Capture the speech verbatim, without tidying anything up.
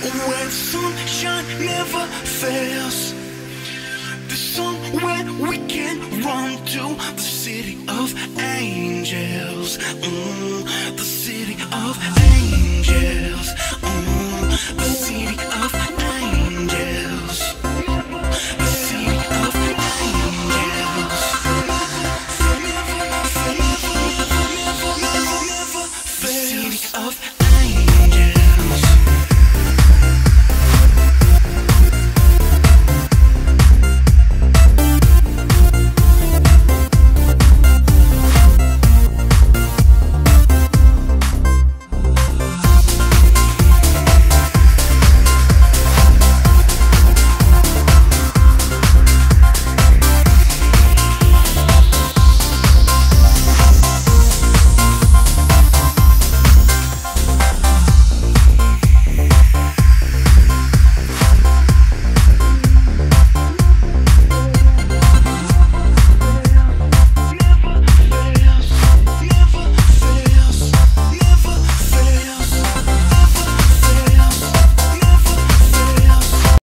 where sunshine never fails. There's somewhere we can run to, the city of angels. Mm, the city of angels.